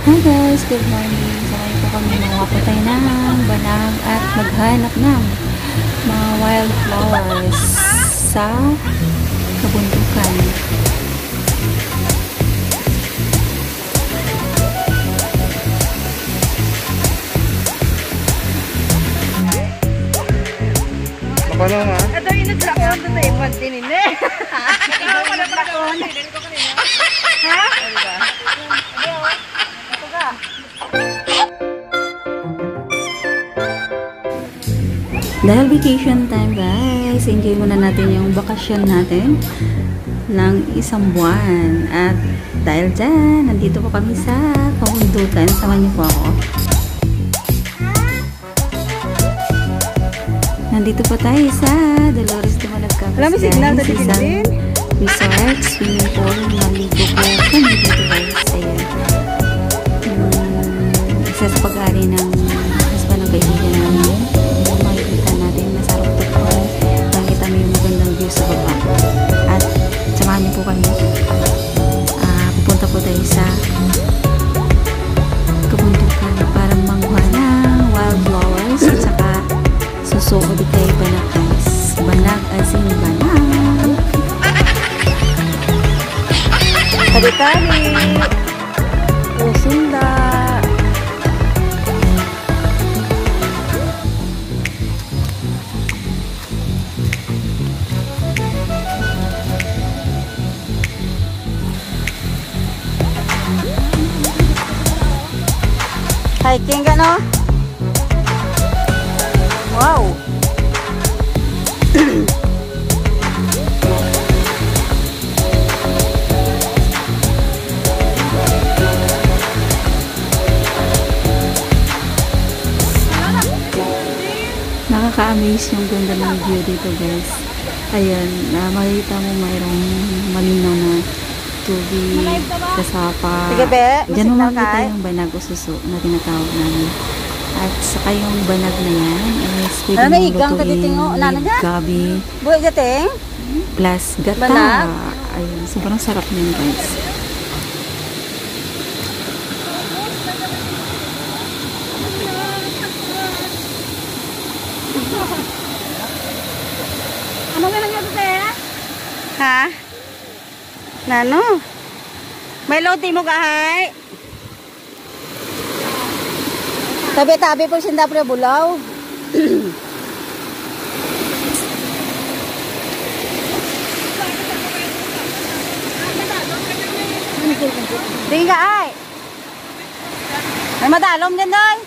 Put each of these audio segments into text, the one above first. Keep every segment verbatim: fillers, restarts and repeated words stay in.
Hi guys, good morning. Samayin po kami mawapatay ng banag at maghanap ng mga wildflowers sa kabundukan. Paano nga? Ito yung naglaon ito eh, pag din ini. Ikaw mo na naglaon. Ha? Ito ka. Dahil vacation time guys, enjoy muna natin yung bakasyon natin ng isang buwan. At dahil dyan, nandito po kami sa kabundukan. Samahan niyo po ako. Nandito po tayo sa Dolores de Malagcabas. Alam mo signal na dito din? Resort, swimming pool, maligo po kami dito guys. Ayan. Um, isa sa pag-ari ng husband ng kaibigan namin. Makikita natin nasa rooftop po. Makikita mo yung magandang view sa baba. At samahan niyo po kami. Uh, pupunta po tayo sa kabundukan para manguha ng wildflowers at saka susuko di kayo banag guys. Banag as in banag. Tali-tali. Usunda. Hiking ka no? Wow! Nakaka-amaze yung ganda ng view dito guys. Ayan, uh, makikita mo mayroong malinaw na tubig, kasapa. Sige be, Diyan mo music na makikita kay. yung banag o suso na tinatawag namin. At saka yung banag na yan is pwede Ano, mong igang lutuin kaditing o, nana with dyan? gabi Buhay gating? plus gata. Banag? Ayun, sobrang sarap niyan guys. Ano nga nangyari te? Ha? Nano? May loti mo kahay? Tabi-tabi po sinda pre bulaw. Tingin ka ay. May madalom din doy.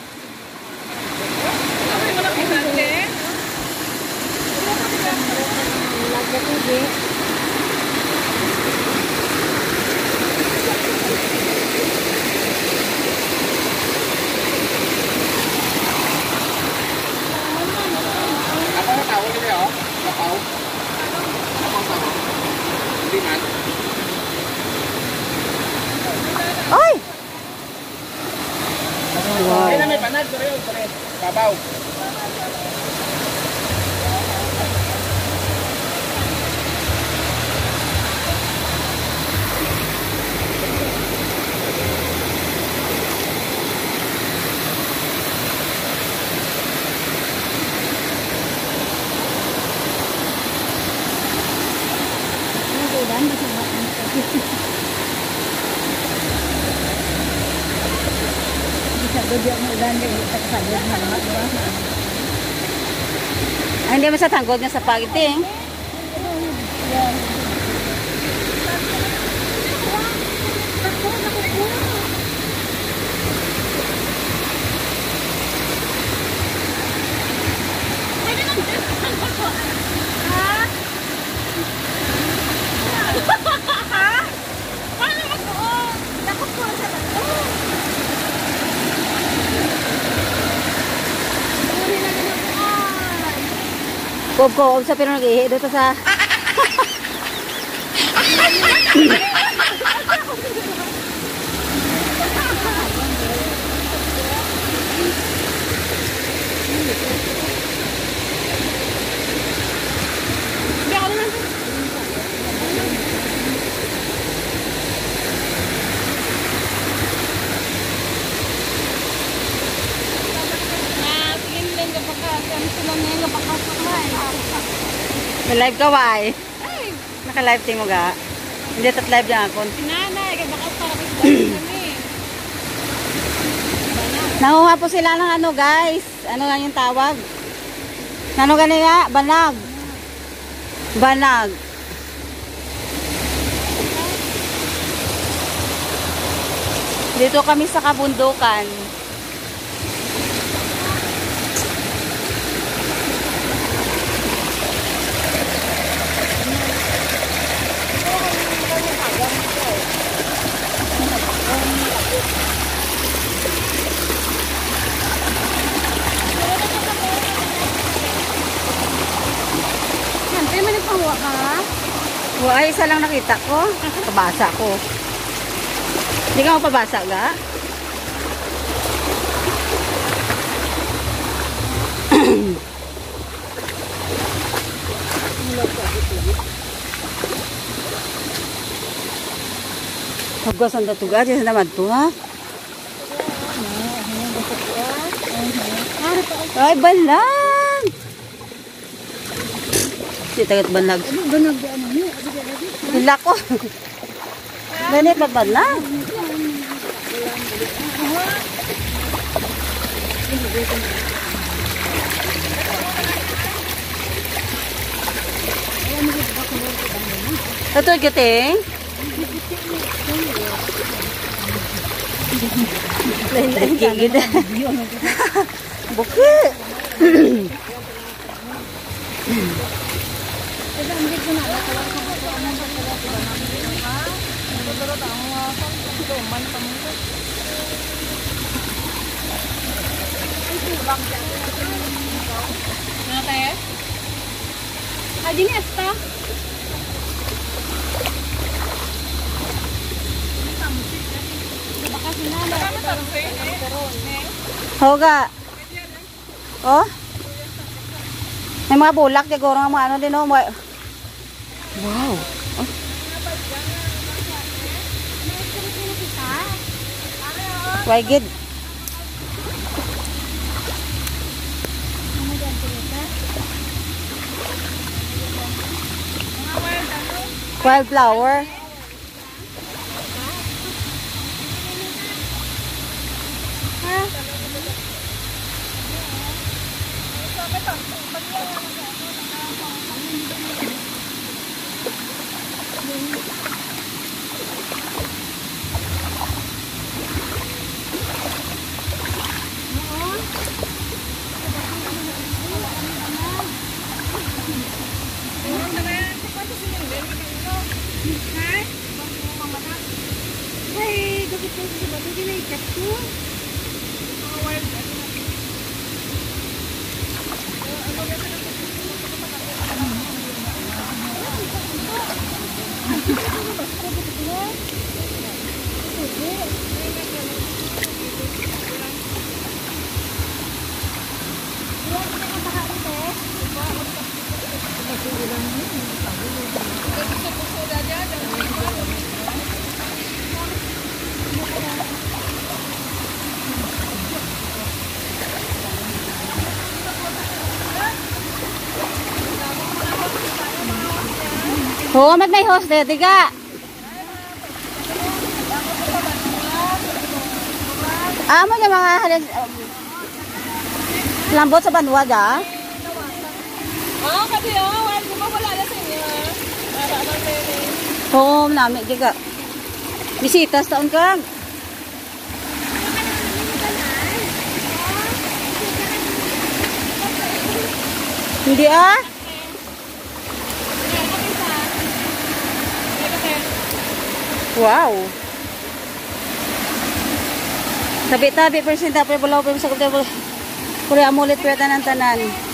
Apa mo tawag nila oh? Lapaw? Lapaw sa mo? Hindi man. Oy! Wow. Ay na may panad, sorry, sorry. Babaw. Ay, hindi mo sa tanggol nga sa pagiting. Kob-kob sa pero nag-ihi dito sa May live ka, why? Naka-live ting mo ga? Hindi tat live niya ako. Nanay, kaya baka para kami. Nanguha po sila ng ano guys. Ano nga yung tawag? Ano gani nga? Banag. Banag. Dito kami sa kabundukan. Siyempre, may nagpahuwa ka. Ay, isa lang nakita ko. Pabasa ko. Hindi ka mo pabasa ga? Hugasan na ito ga. Diyan naman ito ha. Ay, balag! Di tagat balag. Banag di ano niya. Hila ko. Ganit ba balag? Ito kiting. Lain-lain gigit. Bukit. Ano tayo? Ah, di niya esta. Baka sinala. Hoga. Oh? May mga bulak, siguro nga mga ano din, oh. Mga... Wow. Oh. Why good? Wildflower. Hey, gabit ko sa bato, di na ikat ko. Oo, mat may host eh, tiga. Amo niya mga halis, um, lambot sa banwa ga. Oh, kasi oh, wala mo wala na sa inyo. Para man pwede. Oo, nami tiga. Bisitas taon ka. Hindi ah. Wow. Tabi-tabi persen tapos bulaw pa sa kuya. Kuya amulit pwede ng tanan.